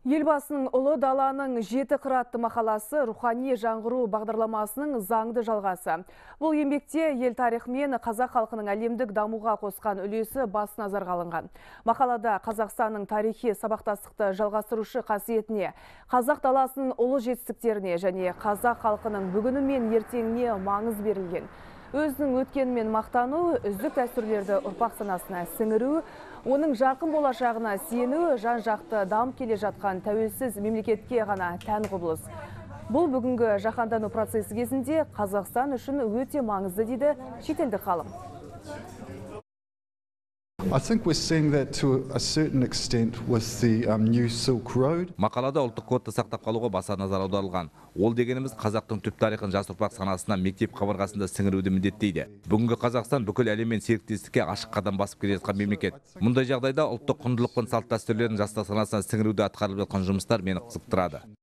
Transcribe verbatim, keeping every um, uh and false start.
Елбасының ұлы даланың жеті қыратты мақаласы рухани жаңғыру бағдарламасының заңды жалғасы. Бұл еңбекте ел тарихы мен қазақ халқының әлемдік дамуға қосқан үлесі бас назарға алынған. Мақалада Қазақстанның тарихи сабақтастықты жалғастырушы қасиетіне, қазақ даласының ұлы жетістіктеріне және қазақ халқының бүгіні мен ертеңіне маңыз берілген. Өзінің өткенімен мақтану, үздік дәстүрлерді ұрпақ санасына сіңіру, оның жақын болашағына сену, жан-жақты дамып келе жатқан тәуелсіз мемлекетке ғана тән құбылыс. Бұл бүгінгі жаһандану процесі кезінде Қазақстан үшін өте маңызды дейді шетелдік ғалым. I think we're seeing that to a certain extent with the um, new Silk Road. Мақалада ұлттық кодты сақтап қалуға баса назар аударылған. Ол дегеніміз қазақтың түп тарихын жас ұрпақ санасына мектеп қабырғасында сіңіруді міндеттейді. Бүгінгі Қазақстан бүкіл әлеммен серіктестікке ашық қадам басып келе жатқан мемлекет. Мұндай жағдайда ұлттық құндылық пен салт дәстүрлерін жастар санасына сіңіруді атқарылып жатқан жұмыстар мені қызықтырады.